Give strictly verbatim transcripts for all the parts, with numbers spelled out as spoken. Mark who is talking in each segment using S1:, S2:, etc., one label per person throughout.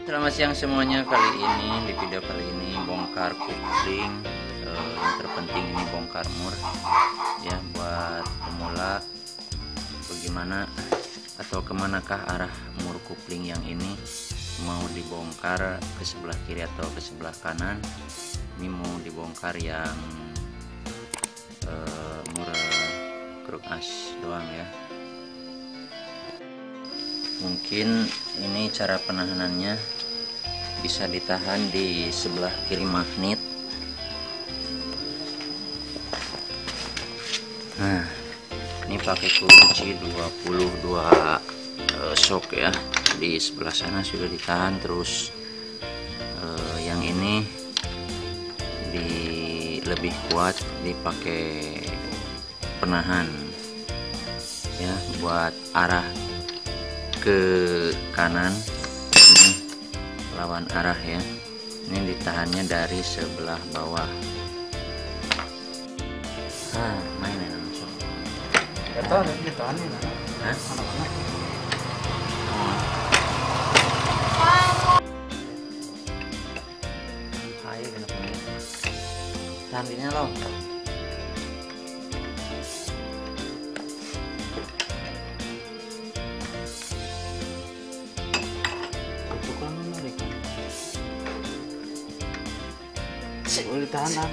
S1: Selamat siang semuanya. Kali ini di video kali ini bongkar kupling. Eh, yang terpenting ini bongkar mur ya, buat pemula bagaimana atau kemanakah arah mur kupling yang ini, mau dibongkar ke sebelah kiri atau ke sebelah kanan. Ini mau dibongkar yang eh, mur kruk as doang ya. Mungkin ini cara penahanannya, bisa ditahan di sebelah kiri magnet. Nah, ini pakai kunci dua puluh dua uh, shock ya. Di sebelah sana sudah ditahan, terus uh, yang ini di lebih kuat dipakai penahan ya, buat arah ke kanan. Ini lawan arah ya. Ini ditahannya dari sebelah bawah. Ah, main ya langsung.
S2: Ditahan, ditahan ya.
S1: Hah?
S2: Anak-anak.
S1: Ayo kenapa nih? Tahannya loh.
S2: Boleh ditahan.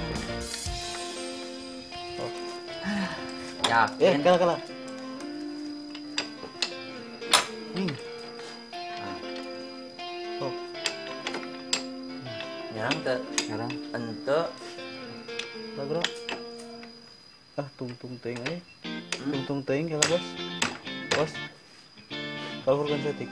S2: Oh.
S1: Yakin?
S2: Eh, kalah kalah. Hmm. Oh.
S1: Nyerang ke?
S2: Nyerang.
S1: Ente.
S2: Lah bro. Ah, tung tung ting eh.
S1: Hmm?
S2: Tung tung ting kalah bos. Bos. Kalau bukan setik.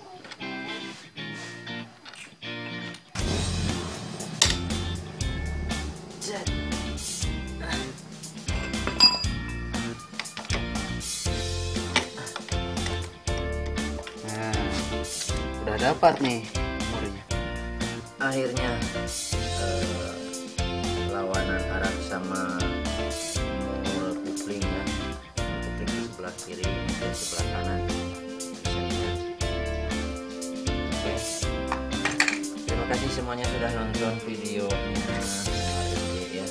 S2: Udah dapat nih murnya.
S1: Akhirnya eh, lawanan arah sama mur kupling ya. Kupling di sebelah kiri, di sebelah kanan. Bisa dilihat. Oke. Terima kasih semuanya sudah nonton videonya. Ya.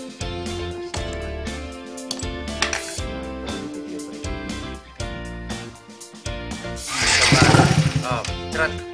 S1: Nonton video berikutnya. Coba. Oh, cerat.